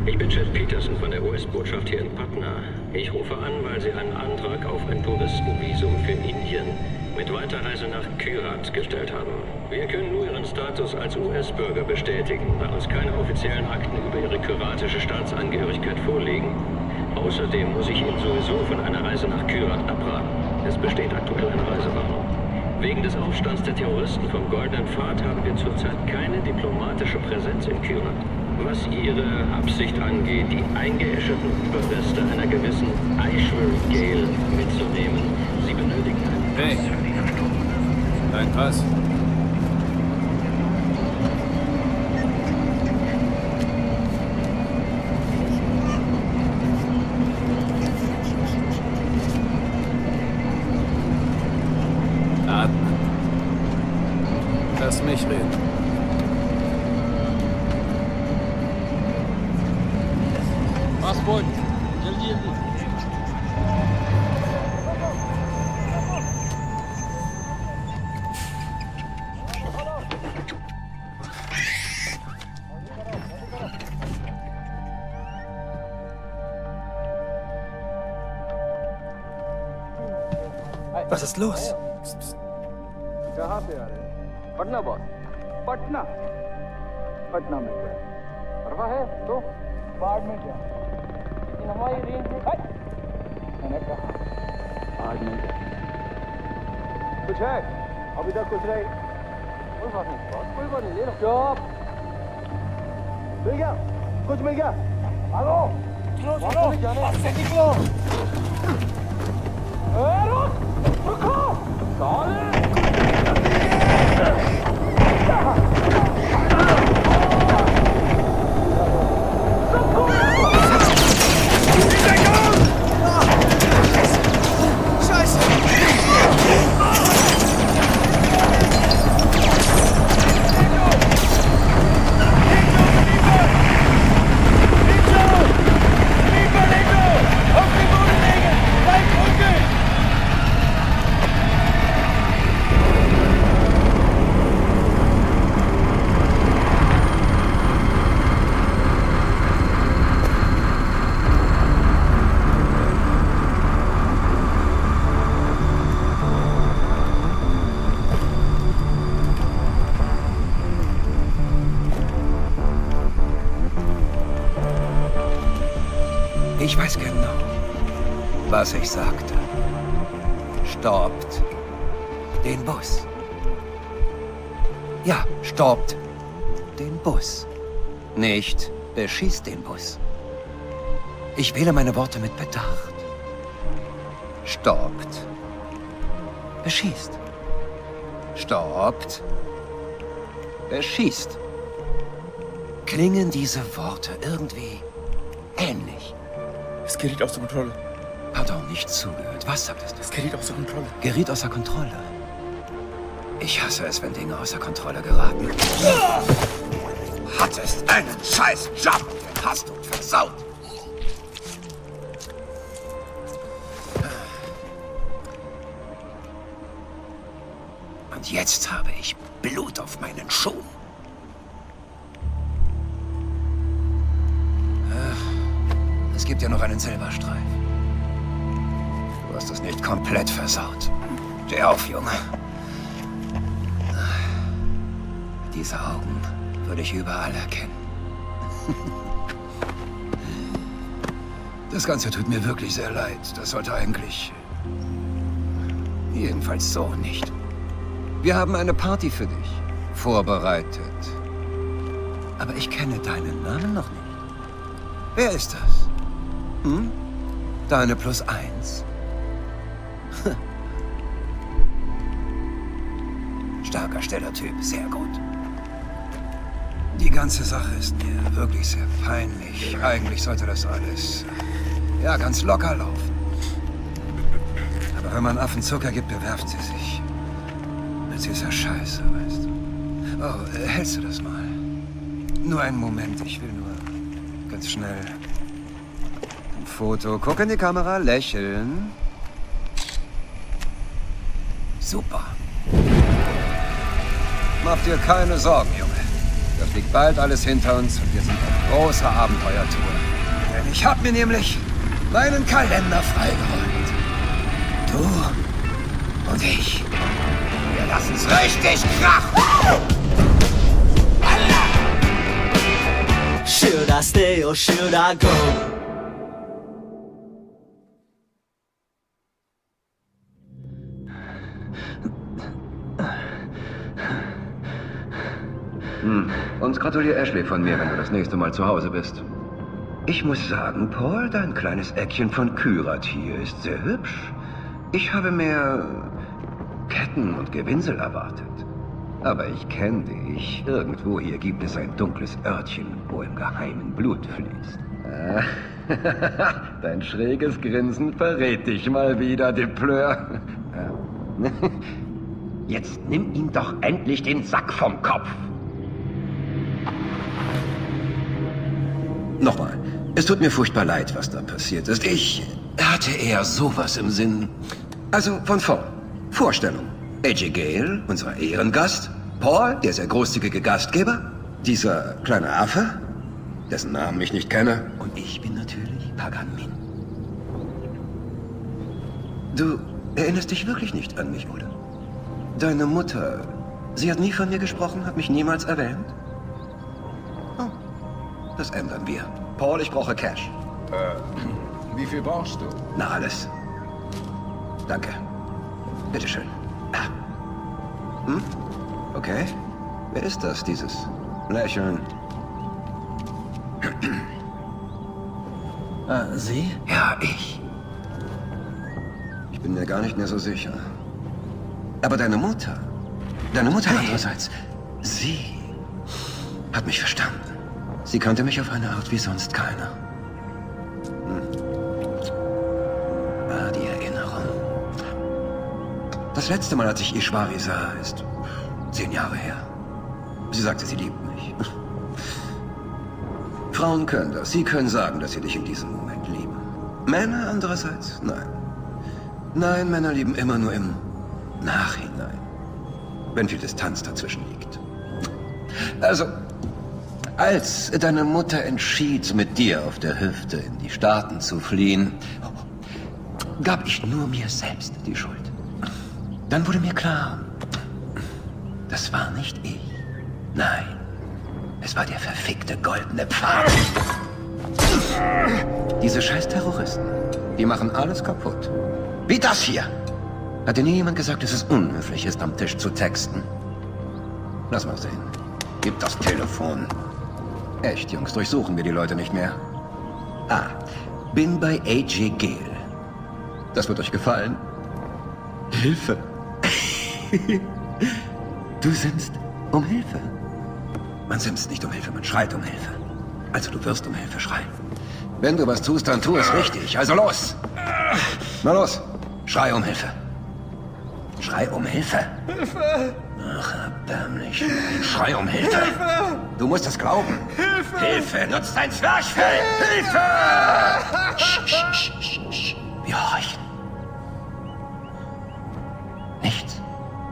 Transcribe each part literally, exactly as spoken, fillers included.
Ich bin Chad Peterson von der U S-Botschaft hier in Patna. Ich rufe an, weil Sie einen Antrag auf ein Touristenvisum für Indien mit Weiterreise nach Kyrat gestellt haben. Wir können nur Ihren Status als U S-Bürger bestätigen, da uns keine offiziellen Akten über Ihre kyratische Staatsangehörigkeit vorliegen. Außerdem muss ich Ihnen sowieso von einer Reise nach Kyrat abraten. Es besteht aktuell eine Reisewarnung. Wegen des Aufstands der Terroristen vom Goldenen Pfad haben wir zurzeit keine diplomatische Präsenz in Kyrat. Was Ihre Absicht angeht, die eingeäscherten Überreste einer gewissen Aishwarya Gale mitzunehmen, Sie benötigen einen Pass. Hey, dein Pass. Atmen. Lass mich reden. Passport जल्दी जल्दी Was ist los? कहाँ पे आ रहे हैं? पटना बॉस पटना पटना में क्या परवा है तो बाढ़ में क्या हमारी रेंज में मैंने कहा आज नहीं क्या कुछ है अभी तक कुछ नहीं कोई बात नहीं बॉस कोई बात नहीं ले लो चुप मिल गया कुछ मिल गया हेलो चलो चलो जाने निकलो रुक रुको साले Ich weiß genau, was ich sagte. Stoppt den Bus. Ja, stoppt den Bus. Nicht beschießt den Bus. Ich wähle meine Worte mit Bedacht. Stoppt. Beschießt. Stoppt. Beschießt. Klingen diese Worte irgendwie ähnlich? Es gerät außer Kontrolle. Pardon, nicht zugehört. Was sagtest du? Es gerät außer Kontrolle. Geriet außer Kontrolle. Ich hasse es, wenn Dinge außer Kontrolle geraten. Hattest einen scheiß Job, den hast du versaut. Und jetzt habe ich Blut auf meinen Schuhen. Es gibt ja noch einen Silberstreif. Du hast es nicht komplett versaut. Steh auf, Junge. Diese Augen würde ich überall erkennen. Das Ganze tut mir wirklich sehr leid. Das sollte eigentlich... Jedenfalls so nicht. Wir haben eine Party für dich vorbereitet. Aber ich kenne deinen Namen noch nicht. Wer ist das? Hm? Deine plus eins? Starker, steller Typ, sehr gut. Die ganze Sache ist mir wirklich sehr peinlich. Eigentlich sollte das alles, ja, ganz locker laufen. Aber wenn man Affen Zucker gibt, bewerft sie sich. Mit dieser Scheiße, weißt du. Oh, äh, hältst du das mal? Nur einen Moment, ich will nur ganz schnell... Foto. Guck in die Kamera, lächeln. Super. Mach dir keine Sorgen, Junge. Das liegt bald alles hinter uns und wir sind auf großer Abenteuertour. Denn ich habe mir nämlich meinen Kalender freigeräumt. Du und ich. Wir lassen's richtig krachen! Should I stay or should I go? Hm. Uns gratuliert Ashley von mir, wenn du das nächste Mal zu Hause bist. Ich muss sagen, Paul, dein kleines Eckchen von Kyrat hier ist sehr hübsch. Ich habe mehr Ketten und Gewinsel erwartet. Aber ich kenne dich. Irgendwo hier gibt es ein dunkles Örtchen, wo im Geheimen Blut fließt. Dein schräges Grinsen verrät dich mal wieder, Depleur. Jetzt nimm ihm doch endlich den Sack vom Kopf. Nochmal, es tut mir furchtbar leid, was da passiert ist. Ich hatte eher sowas im Sinn. Also von vorn. Vorstellung. A J Gale, unser Ehrengast. Paul, der sehr großzügige Gastgeber. Dieser kleine Affe, dessen Namen ich nicht kenne. Und ich bin natürlich Pagan Min. Du erinnerst dich wirklich nicht an mich, oder? Deine Mutter, sie hat nie von mir gesprochen, hat mich niemals erwähnt. Oh, das ändern wir. Paul, ich brauche Cash. Äh, wie viel brauchst du? Na, alles. Danke. Bitteschön. Ah. Hm? Okay. Wer ist das, dieses Lächeln? Äh, Sie? Ja, ich. Ich bin mir gar nicht mehr so sicher. Aber deine Mutter, deine Mutter andererseits, sie hat mich verstanden. Sie kannte mich auf eine Art wie sonst keiner. Hm. Ah, die Erinnerung. Das letzte Mal, als ich Ishwari sah, ist zehn Jahre her. Sie sagte, sie liebt mich. Frauen können das. Sie können sagen, dass sie dich in diesem Moment lieben. Männer andererseits, nein. Nein, Männer lieben immer nur im Nachhinein, wenn viel Distanz dazwischen liegt. Also, als deine Mutter entschied, mit dir auf der Hüfte in die Staaten zu fliehen, gab ich nur mir selbst die Schuld. Dann wurde mir klar, das war nicht ich. Nein, es war der verfickte goldene Pfad. Diese scheiß Terroristen, die machen alles kaputt. Wie das hier. Hat dir nie jemand gesagt, dass es unhöflich ist, am Tisch zu texten? Lass mal sehen. Gib das Telefon. Echt, Jungs, durchsuchen wir die Leute nicht mehr. Ah, bin bei A J Gale. Das wird euch gefallen. Hilfe. Du sinnst um Hilfe. Man simst nicht um Hilfe, man schreit um Hilfe. Also du wirst um Hilfe schreien. Wenn du was tust, dann tu es richtig. Also los. Na los. Schrei um Hilfe. Schrei um Hilfe. Hilfe! Ach, erbärmlich. Schrei um Hilfe. Hilfe! Du musst es glauben. Hilfe! Hilfe! Nutzt dein Zwerchfell! Hilfe! Sch, sch, sch, sch, sch. Wir horchen. Nichts.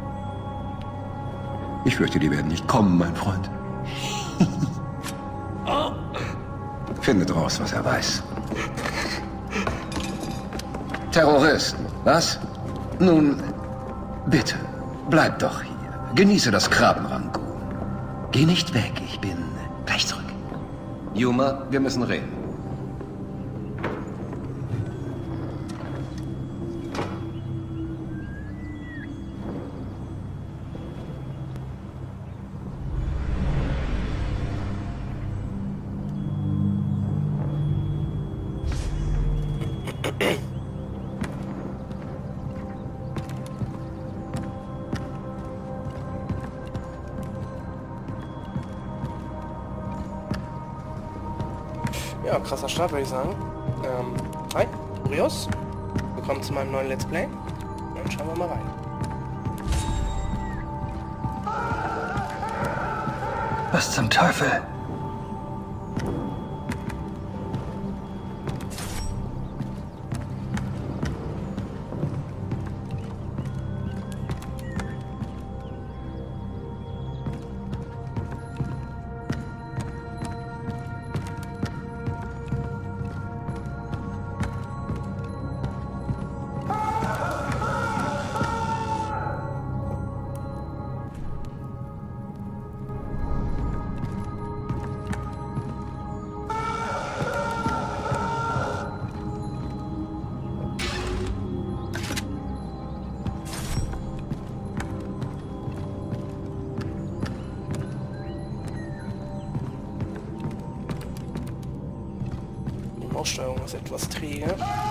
Ich fürchte, die werden nicht kommen, mein Freund. Findet raus, was er weiß. Terroristen, was? Nun, bitte, bleib doch hier. Genieße das Krabbenrangoon. Geh nicht weg, ich bin gleich zurück. Yuma, wir müssen reden. Ja, krasser Start, würde ich sagen. Ähm, hi, Urios. Willkommen zu meinem neuen Let's Play. Dann schauen wir mal rein. Was zum Teufel? Maussteuerung ist etwas träge.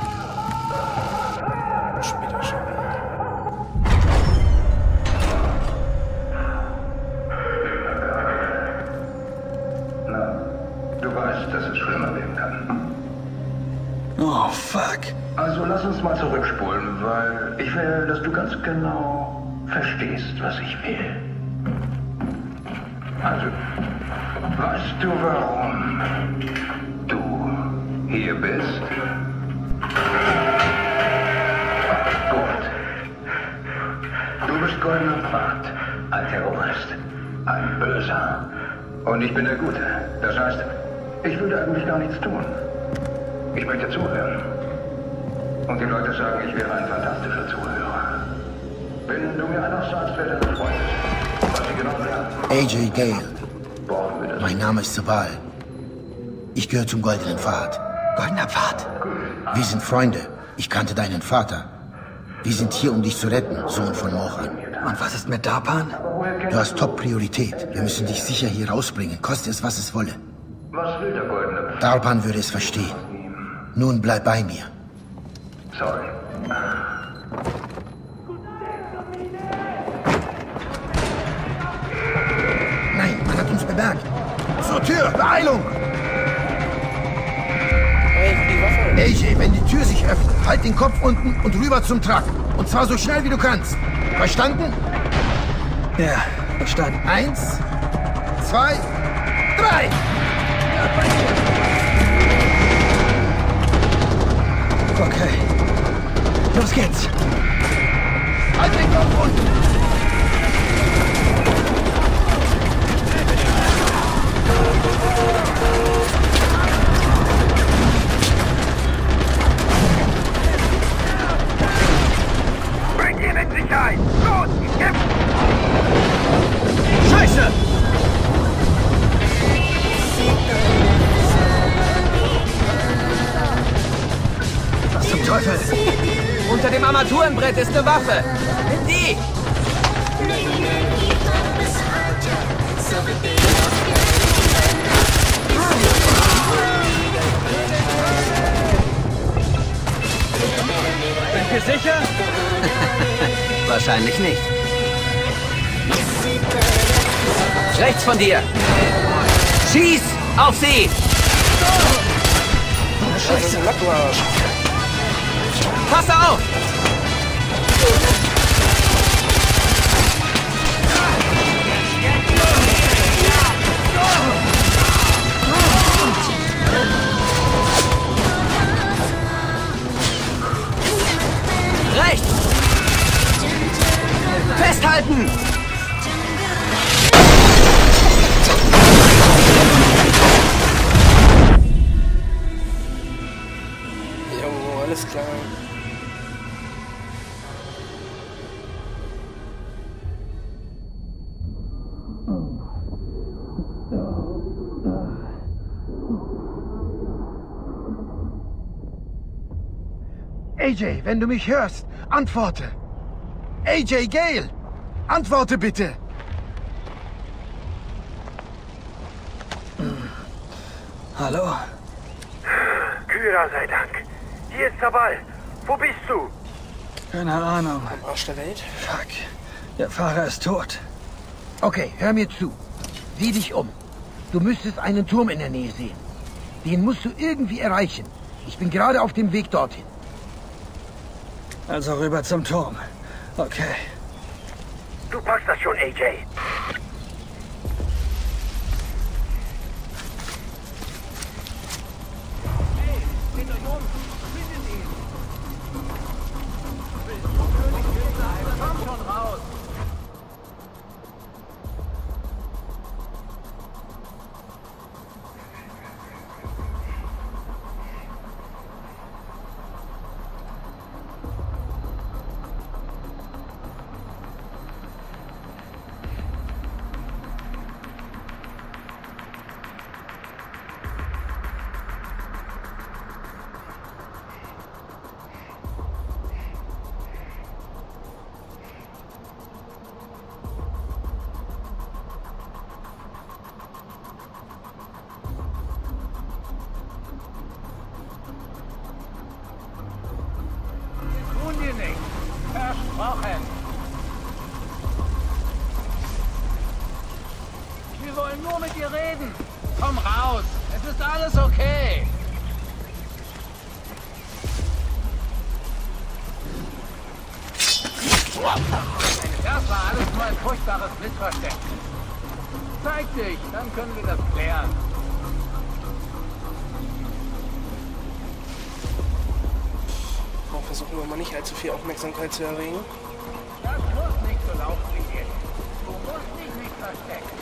Später schon. Du weißt, dass es schlimmer werden kann. Oh, fuck. Also lass uns mal zurückspulen, weil ich will, dass du ganz genau verstehst, was ich will. Also, weißt du, warum du hier bist? Gut. Du bist goldener Pfad, ein Terrorist, ein Böser. Und ich bin der Gute. Das heißt, ich würde eigentlich gar nichts tun. Ich möchte zuhören. Und die Leute sagen, ich wäre ein fantastischer Zuhörer. Wenn du mir einfach sagst, wer dein Freund ist, was sie genau sagen. A J Gale. Brauchen wir das? Mein Name ist Sabal. Ich gehöre zum Goldenen Pfad. Goldener Pfad. Wir sind Freunde. Ich kannte deinen Vater. Wir sind hier, um dich zu retten, Sohn von Mohan. Und was ist mit Darpan? Du hast Top-Priorität. Wir müssen dich sicher hier rausbringen, koste es, was es wolle. Was will der Goldene Pfad? Darpan würde es verstehen. Nun bleib bei mir. Sorry. Nein, man hat uns bemerkt. Zur Tür, Beeilung! Hey, die Waffe. A J, wenn die Tür sich öffnet, halt den Kopf unten und rüber zum Truck. Und zwar so schnell wie du kannst. Verstanden? Ja, verstanden. Eins, zwei, drei! Okay. Los geht's. Halt den Kopf unten! Bring ihn in Sicherheit! Los, kämpf! Scheiße! Was zum Teufel? Unter dem Armaturenbrett ist eine Waffe. Nimm die! Sind wir sicher? Wahrscheinlich nicht. Rechts von dir! Schieß auf sie! Scheiße, Nackenarsch. Pass auf! Rechts! Festhalten! Jo, alles klar. A J, wenn du mich hörst, antworte. A J Gale, antworte bitte. Hallo? Kyra sei Dank. Hier ist Sabal. Wo bist du? Keine Ahnung. Am Arsch der Welt. Fuck. Der Fahrer ist tot. Okay, hör mir zu. Sieh dich um. Du müsstest einen Turm in der Nähe sehen. Den musst du irgendwie erreichen. Ich bin gerade auf dem Weg dorthin. Also rüber zum Turm. Okay. Du packst das schon, A J. brauchen. Wir wollen nur mit dir reden. Komm raus. Es ist alles okay. Das war alles nur ein furchtbares Missverständnis. Zeig dich, dann können wir das klären. Versuchen wir mal nicht allzu viel Aufmerksamkeit zu erregen. Das muss nicht so laufen wie jetzt. Du musst dich nicht verstecken.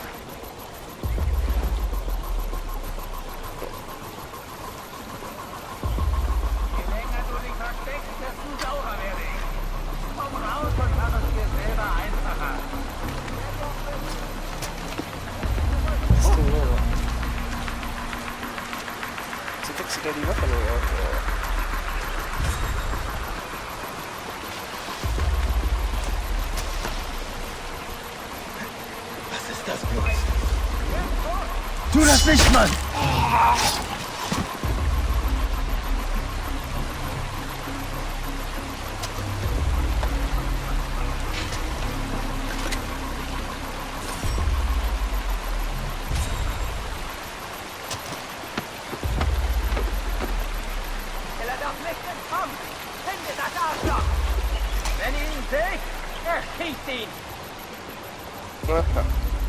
Je länger du dich versteckst, desto saurer werde ich. Komm raus und mach es dir selber einfacher. Was ist denn los? Sie wechselt ja die Waffe nur auf. Tu das nicht, Mann! Er darf nicht entkommen! Finde das Arschloch! Wenn ihr ihn seht, erschießt ihn! Aha.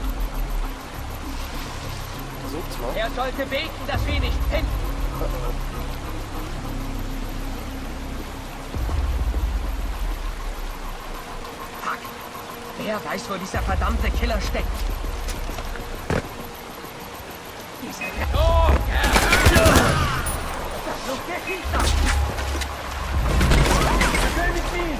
Versucht's mal. Er sollte beten, dass wir ihn nicht finden. Fuck. Wer weiß, wo dieser verdammte Killer steckt? Dieser... Oh! Das Luft, der schießt doch! Ich will nicht ziehen!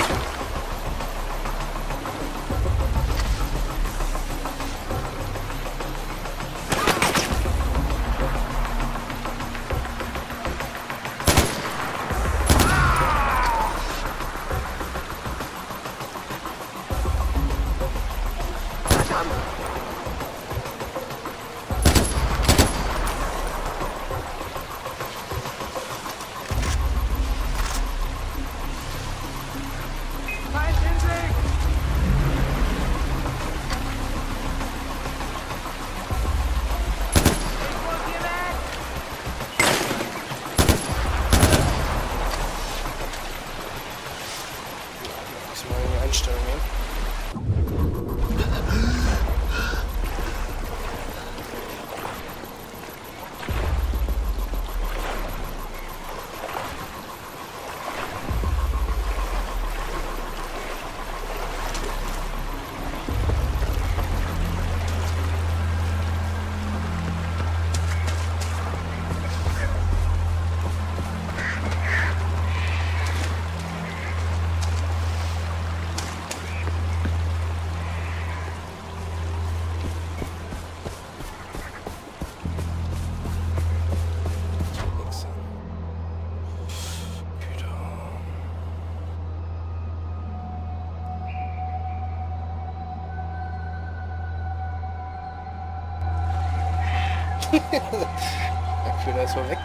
Der Köder ist mal weg.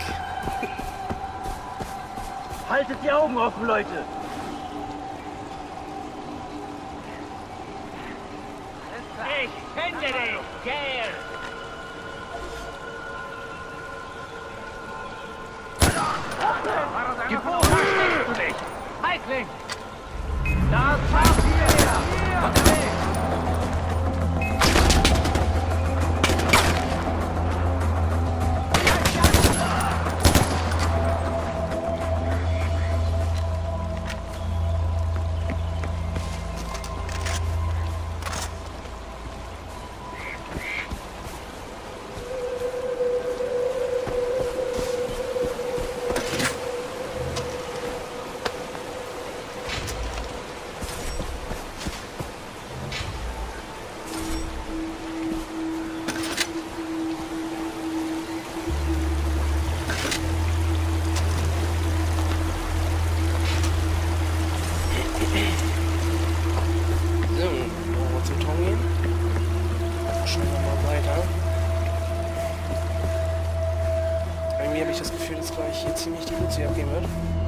Haltet die Augen offen, Leute! Ich finde dich, Gale! Geboren verstehst du dich! Feigling! Da fahren wir her! Unterwegs! Irgendwie habe ich das Gefühl, dass gleich hier ziemlich die Luzi abgehen wird.